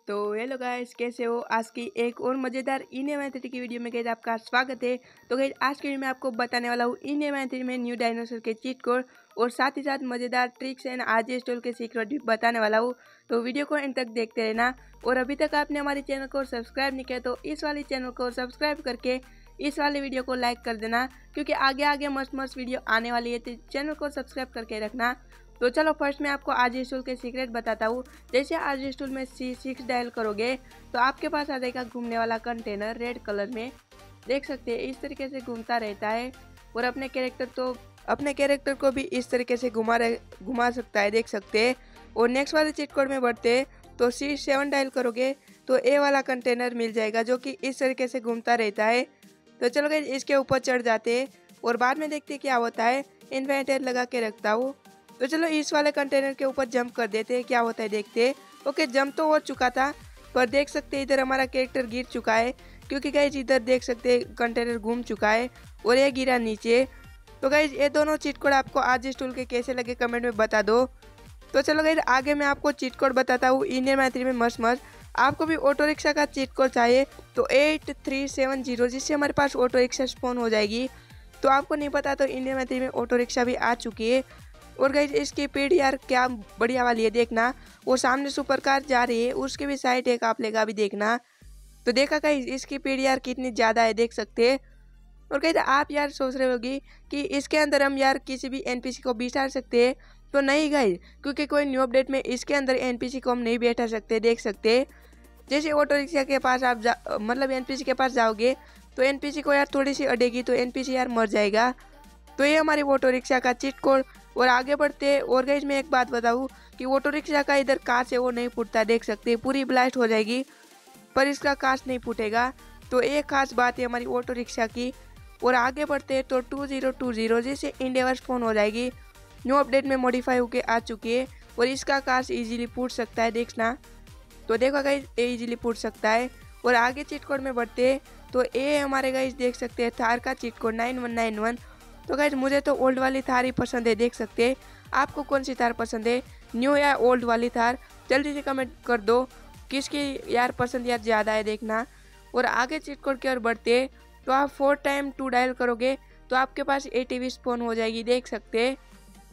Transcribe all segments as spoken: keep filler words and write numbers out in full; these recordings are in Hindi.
तो हेलो गाइस, कैसे हो। आज की एक और मज़ेदार इन मैन थ्री की वीडियो में गाइस आपका स्वागत है। तो गाइस आज की वीडियो में आपको बताने वाला हूँ इन मैन थ्री में न्यू डायनासोर के चीट कोड और साथ ही साथ मज़ेदार ट्रिक्स एंड आज स्टॉल के सीक्रेट भी बताने वाला हूँ। तो वीडियो को एंड तक देखते रहना। और अभी तक आपने हमारे चैनल को सब्सक्राइब नहीं किया तो इस वाले चैनल को सब्सक्राइब करके इस वाले वीडियो को लाइक कर देना, क्योंकि आगे आगे मस्त मस्त वीडियो आने वाली है। तो चैनल को सब्सक्राइब करके रखना। तो चलो फर्स्ट मैं आपको आज स्टूल के सीक्रेट बताता हूँ। जैसे आज स्टूल में सी सिक्स डायल करोगे तो आपके पास आ जाएगा घूमने वाला कंटेनर रेड कलर में, देख सकते हैं इस तरीके से घूमता रहता है। और अपने कैरेक्टर तो अपने कैरेक्टर को भी इस तरीके से घुमा घुमा सकता है, देख सकते हैं। और नेक्स्ट वाले चीट कोड में बढ़ते तो सी सेवन डायल करोगे तो ए वाला कंटेनर मिल जाएगा जो कि इस तरीके से घूमता रहता है। तो चलो गाइस इसके ऊपर चढ़ जाते हैं और बाद में देखते क्या होता है। इन्वेंटर लगा के रखता हूँ। तो चलो इस वाले कंटेनर के ऊपर जंप कर देते हैं, क्या होता है देखते हैं। ओके, जंप तो हो चुका था पर देख सकते हैं इधर हमारा कैरेक्टर गिर चुका है, क्योंकि गाइस इधर देख सकते हैं कंटेनर घूम चुका है और ये गिरा नीचे। तो गाइस ये दोनों चीट कोड आपको आज स्टूल के कैसे लगे कमेंट में बता दो। तो चलो गाइस आगे मैं आपको चीट कोड बताता हूँ इंडियन मैथ्री में मस्त मस्त। आपको भी ऑटो रिक्शा का चीट कोड चाहिए तो एट थ्री सेवन जीरो, जिससे हमारे पास ऑटो रिक्शा स्पॉन हो जाएगी। तो आपको नहीं पता तो इंडियन मैथ्री में ऑटो रिक्शा भी आ चुकी है। और गाइस इसकी स्पीड यार क्या बढ़िया वाली है, देखना। वो सामने सुपर कार जा रही है, उसके भी साइड एक आप लेगा भी देखना। तो देखा गाइस इसकी स्पीड यार कितनी ज़्यादा है, देख सकते हैं। और गाइस आप यार सोच रहे होगी कि इसके अंदर हम यार किसी भी एनपीसी को बिठा सकते हैं, तो नहीं गाइस, क्योंकि कोई न्यू अपडेट में इसके अंदर एनपीसी को हम नहीं बैठा सकते, देख सकते हैं। जैसे ऑटो रिक्शा के पास आप जा मतलब एनपीसी के पास जाओगे तो एनपीसी को यार थोड़ी सी अड़ेगी तो एनपीसी यार मर जाएगा। तो ये हमारी ऑटो रिक्शा का चीट कोड। और आगे बढ़ते और गाइस मैं एक बात बताऊँ कि ऑटो रिक्शा का इधर कांच है वो नहीं फूटता, देख सकते हैं पूरी ब्लास्ट हो जाएगी पर इसका कांच नहीं फूटेगा। तो एक खास बात है हमारी ऑटो रिक्शा की। और आगे बढ़ते तो टू जीरो टू जीरो जैसे इंडेवर फोन हो जाएगी, न्यू अपडेट में मॉडिफाई होके आ चुकी है और इसका कांच इजीली फूट सकता है, देखना। तो देखो गाइस ये इजीली फूट सकता है। और आगे चीट कोड में बढ़ते तो ये हमारे गाइस देख सकते हैं थार का cheat code nine one nine one. तो गाइस मुझे तो ओल्ड वाली थार ही पसंद है, देख सकते हैं। आपको कौन सी थार पसंद है, न्यू या ओल्ड वाली थार? जल्दी से कमेंट कर दो किसकी यार पसंद यार ज़्यादा है, देखना। और आगे चीट कोड की ओर बढ़ते तो आप फोर टाइम टू डायल करोगे तो आपके पास एटीवी स्पॉन हो जाएगी, देख सकते हैं।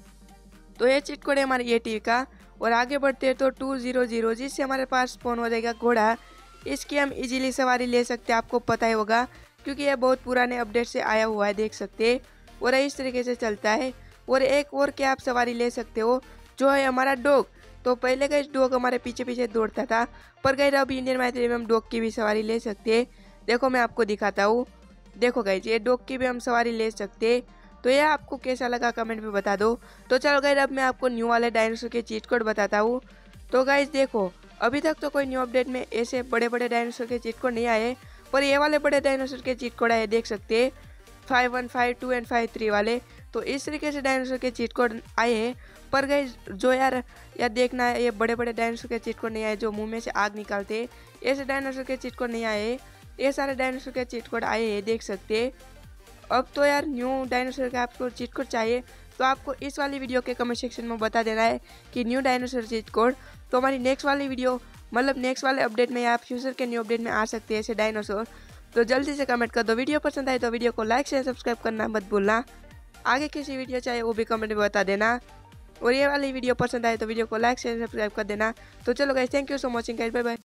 तो ये चीट कोड है हमारे एटीवी का। और आगे बढ़ते तो टू जीरो जीरो जिससे हमारे पास स्पॉन हो जाएगा घोड़ा। इसकी हम इजीली सवारी ले सकते हैं, आपको पता ही होगा क्योंकि यह बहुत पुराने अपडेट से आया हुआ है, देख सकते हैं। और इस तरीके से चलता है। और एक और क्या आप सवारी ले सकते हो जो है हमारा डॉग। तो पहले का इस डॉग हमारे पीछे पीछे दौड़ता था, पर गई अब इंडियन मैथ्री में हम डॉग की भी सवारी ले सकते हैं। देखो मैं आपको दिखाता हूँ, देखो गाइज ये डॉग की भी हम सवारी ले सकते हैं। तो यह आपको कैसा लगा कमेंट में बता दो। तो चलो गाइज अब मैं आपको न्यू वाले डायनासोर के चीट कोड बताता हूँ। तो गाइज देखो अभी तक तो कोई न्यू अपडेट में ऐसे बड़े बड़े डायनासोर के चीट कोड नहीं आए, पर ये वाले बड़े डायनासोर के चीट कोड आए, देख सकते हैं five one five two and five three वाले। तो इस तरीके से डायनासोर के चीट कोड आए हैं। पर गाइस जो यार यार देखना है, ये बड़े बड़े डायनासोर के चीट कोड नहीं आए जो मुंह में से आग निकालते हैं, ऐसे डायनासोर के चीट कोड नहीं आए। ये सारे डायनासोर के चीट कोड आए हैं, देख सकते हैं। अब तो यार न्यू डायनासोर के आपको चीट कोड चाहिए तो आपको इस वाली वीडियो के कमेंट सेक्शन में बता देना है कि न्यू डायनासोर चीट कोड। तो हमारी नेक्स्ट वाली वीडियो मतलब नेक्स्ट वाले अपडेट में या फ्यूचर के न्यू अपडेट में आ सकते हैं ऐसे डायनासोर। तो जल्दी से कमेंट कर दो। वीडियो पसंद आए तो वीडियो को लाइक शेयर सब्सक्राइब करना मत भूलना। आगे किसी वीडियो चाहिए वो भी कमेंट में बता देना। और ये वाली वीडियो पसंद आए तो वीडियो को लाइक शेयर सब्सक्राइब कर देना। तो चलो guys, thank you so much guys, bye bye.